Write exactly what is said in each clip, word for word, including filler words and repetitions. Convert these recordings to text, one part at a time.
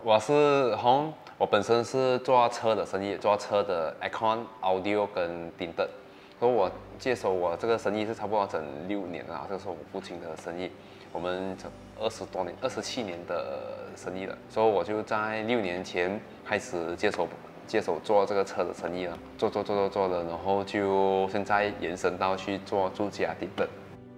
我是红，我本身是做车的生意，做车的 aircon、audio 跟顶灯。所以我接手我这个生意是差不多整六年了，这个是我父亲的生意，我们整二十多年、二十七年的生意了。所以我就在六年前开始接手接手做这个车的生意了，做做做做做的，然后就现在延伸到去做住家顶灯。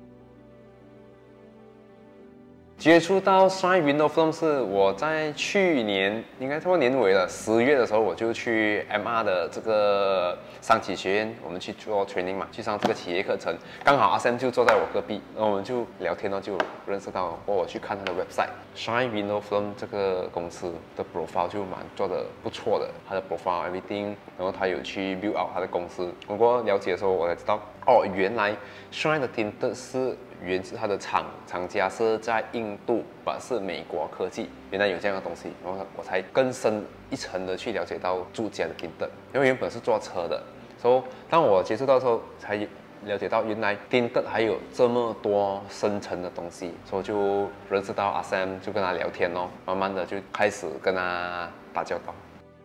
接触到 Shine Window Film 是我在去年应该差不多年尾了，十月的时候我就去 M R 的这个商企学院，我们去做 training 嘛，去上这个企业课程。刚好阿 Sam 就坐在我隔壁，然后我们就聊天了，就认识到，我去看他的 website Shine Window Film 这个公司的 profile 就蛮做的不错的，他的 profile everything， 然后他有去 build out 他的公司。不过了解的时候，我才知道，哦，原来 Shine 的 tinted 是。源自它的厂厂家是在印度，不是美国科技。原来有这样的东西，然后我才更深一层的去了解到住家的顶灯。因为原本是做车的，所以当我接触到的时候，才了解到原来顶灯还有这么多深层的东西，所以就认识到阿 Sam， 就跟他聊天哦，慢慢的就开始跟他打交道。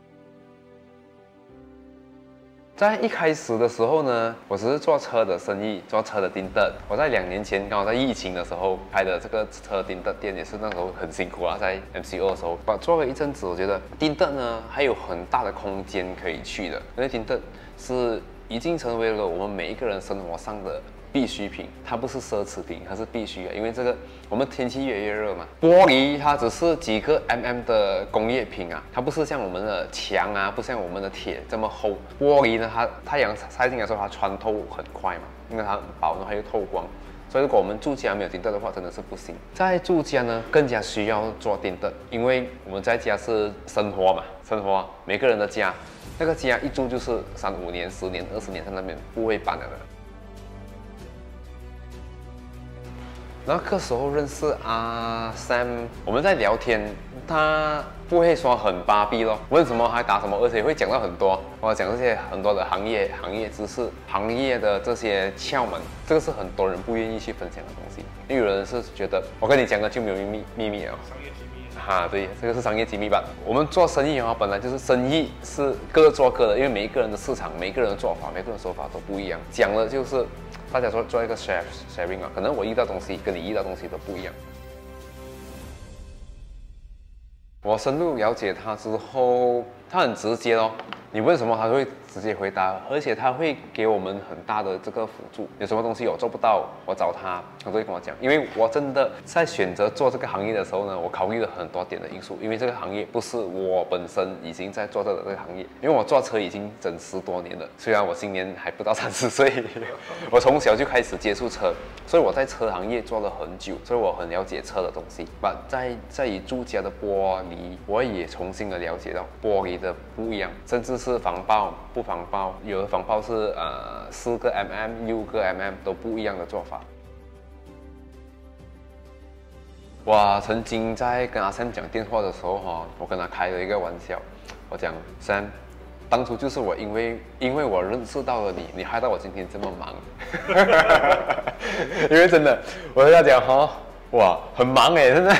在一开始的时候呢，我只是做车的生意，做车的顶灯。我在两年前刚好在疫情的时候开的这个车顶灯店，也是那时候很辛苦啊，在 M C O 的时候，做了一阵子，我觉得顶灯呢还有很大的空间可以去的，因为顶灯是已经成为了我们每一个人生活上的必需品，它不是奢侈品，它是必须的。因为这个我们天气越来越热嘛，玻璃它只是几个 mm 的工业品啊，它不是像我们的墙啊，不像我们的铁这么厚。玻璃呢，它太阳晒进来的时候，它穿透很快嘛，因为它很薄，然后还有透光。所以如果我们住家没有顶灯的话，真的是不行。在住家呢，更加需要做顶灯，因为我们在家是生活嘛，生活每个人的家，那个家一住就是三五年、十年、二十年在那边不会搬了的。那个时候认识阿 Sam， 我们在聊天，他不会说很巴闭咯，问什么还答什么，而且会讲到很多，我讲这些很多的行业、行业知识、行业的这些窍门，这个是很多人不愿意去分享的东西，因为有人是觉得我跟你讲了就没有秘密秘密了。商业机密。哈，对，这个是商业机密吧。我们做生意啊，本来就是生意是各做各的，因为每一个人的市场、每一个人的做法、每个人的说法都不一样，讲了就是。大家说做一个 share sharing 啊，可能我遇到东西跟你遇到东西都不一样。我深入了解他之后，他很直接咯，你问什么他会直接回答，而且他会给我们很大的这个辅助。有什么东西我做不到，我找他，他都会跟我讲。因为我真的在选择做这个行业的时候呢，我考虑了很多点的因素。因为这个行业不是我本身已经在做这个这个行业，因为我做车已经整十多年了。虽然我今年还不到三十岁，我从小就开始接触车，所以我在车行业做了很久，所以我很了解车的东西。把在在以住家的玻璃，我也重新的了解到玻璃的不一样，甚至是防爆不防爆，有的防爆是呃四个 mm、六个 mm 都不一样的做法。我曾经在跟阿 Sam 讲电话的时候哈，我跟他开了一个玩笑，我讲 Sam， 当初就是我因为因为我认识到了你，你害到我今天这么忙。因为真的，我跟他讲哈，哇，很忙哎，真的。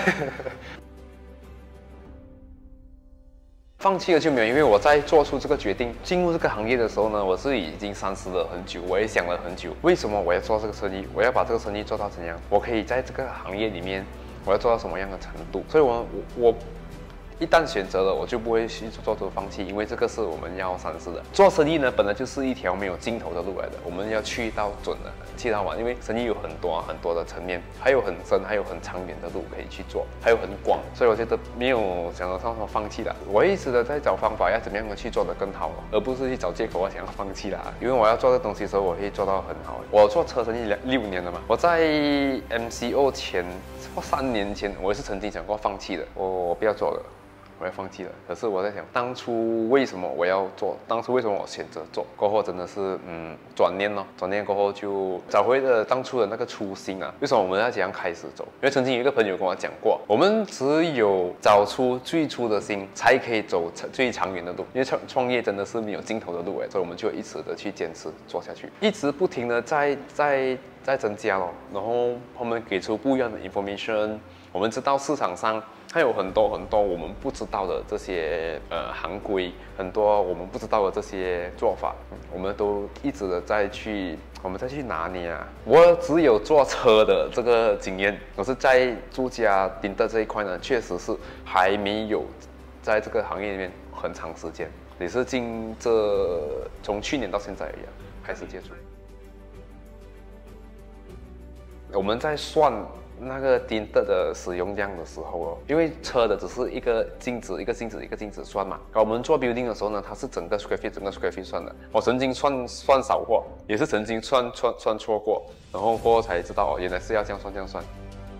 放弃了就没有，因为我在做出这个决定进入这个行业的时候呢，我是已经三思了很久，我也想了很久，为什么我要做这个生意，我要把这个生意做到怎样，我可以在这个行业里面，我要做到什么样的程度，所以我我我。一旦选择了，我就不会去做出放弃，因为这个是我们要三思的。做生意呢，本来就是一条没有尽头的路来的，我们要去到准的，去到完。因为生意有很多很多的层面，还有很深，还有很长远的路可以去做，还有很广，所以我觉得没有想得上说放弃的。我一直的在找方法，要怎么样的去做得更好，而不是去找借口我想要放弃啦。因为我要做这东西的时候，我可以做到很好。我做车生意两六年了嘛，我在 M C O 前，三年前，我也是曾经想过放弃的，我我不要做了。我要放弃了，可是我在想，当初为什么我要做？当初为什么我选择做？过后真的是，嗯，转念咯，转念过后就找回了当初的那个初心啊。为什么我们要这样开始走？因为曾经有一个朋友跟我讲过，我们只有找出最初的心，才可以走最长远的路。因为创创业真的是没有尽头的路哎，所以我们就一直的去坚持做下去，一直不停的在在在增加咯。然后他们给出不一样的 information， 我们知道市场上。 它有很多很多我们不知道的这些呃行规，很多我们不知道的这些做法，嗯、我们都一直的在去，我们再去拿捏啊。我只有坐车的这个经验，可是在住家丁特这一块呢，确实是还没有在这个行业里面很长时间，也是近这从去年到现在而已、啊、开始接触。我们在算那个丁特的使用量的时候哦，因为车的只是一个镜子一个镜子一个镜子算嘛，我们做 building 的时候呢，它是整个 square feet 整个 square feet 算的。我曾经算算少过，也是曾经算算算错过，然后过后才知道哦，原来是要这样算这样算。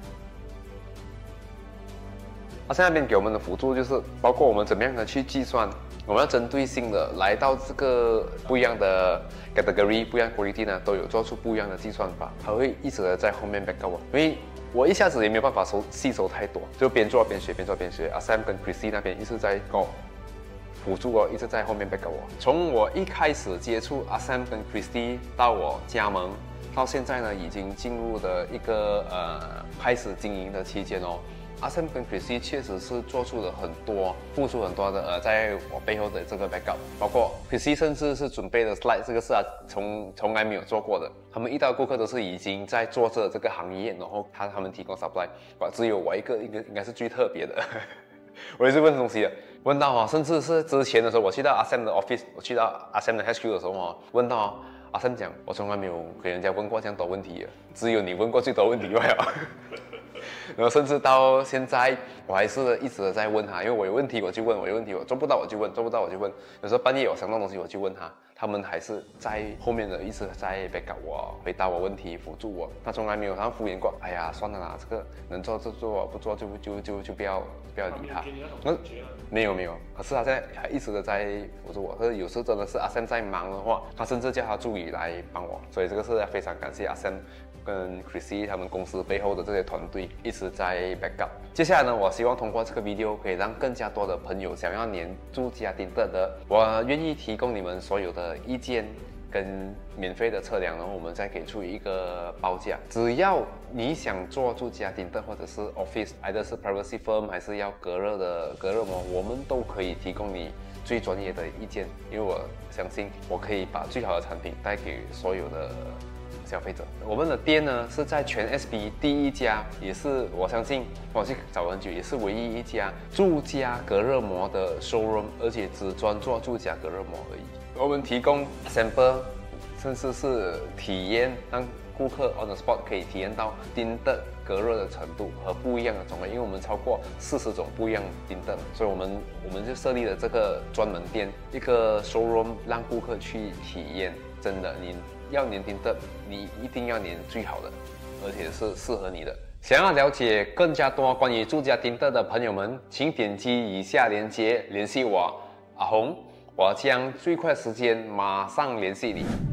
他现在那边给我们的辅助就是包括我们怎么样的去计算，我们要针对性的来到这个不一样的 category 不一样 quality 呢，都有做出不一样的计算法，它会一直的在后面 back up 我，因为我一下子也没有办法收吸收太多，就边做边学边做边学。阿 Sam 跟 Chrissy 那边一直在跟我辅助我，一直在后面 back up 我。从我一开始接触阿 Sam 跟 Chrissy 到我加盟，到现在呢，已经进入的一个呃开始经营的期间哦。阿 Sam 跟 Chrissy 确实是做出了很多，付出很多的呃，在我背后的这个 backup， 包括 Chrissy 甚至是准备的 slide， 这个是啊从从来没有做过的。他们遇到顾客都是已经在做着这个行业，然后他他们提供 supply， 只有我一个应该应该是最特别的。我也是问东西的，问到啊，甚至是之前的时候，我去到阿 Sam 的 office， 我去到阿 Sam 的 H Q 的时候啊，问到、啊、阿 Sam 讲，我从来没有给人家问过这样多问题，只有你问过最多问题罢了。然后甚至到现在，我还是一直的在问他，因为我有问题我就问，我有问题我做不到我就问，做不到我就问。有时候半夜我想到东西我就问他，他们还是在后面的一直在 backup 我，回答我问题，辅助我。他从来没有他敷衍过。哎呀，算了啦，这个能做就做，不做就就就就不要不要理他。嗯，没有没有，可是他在还一直的在辅助我。可是有时真的是阿 Sam 在忙的话，他甚至叫他助理来帮我，所以这个是非常感谢阿 Sam。跟 Chrissy 他们公司背后的这些团队一直在 backup。接下来呢，我希望通过这个 video 可以让更加多的朋友想要黏住家丁特的，我愿意提供你们所有的意见跟免费的测量，然后我们再给出一个报价。只要你想做住家丁特或者是 office，either 是 privacy firm 还是要隔热的隔热膜，我们都可以提供你最专业的意见，因为我相信我可以把最好的产品带给所有的消费者。我们的店呢是在全 S B 第一家，也是我相信我去找很久，也是唯一一家住家隔热膜的 showroom， 而且只专做住家隔热膜而已。我们提供 sample， 甚至是体验，让顾客 on the spot 可以体验到丁特隔热的程度和不一样的种类，因为我们超过四十种不一样的丁特，所以我们我们就设立了这个专门店，一个 showroom 让顾客去体验。真的，你要粘丁特，你一定要粘最好的，而且是适合你的。想要了解更加多关于住家丁特的朋友们，请点击以下链接联系我，阿红，我将最快时间马上联系你。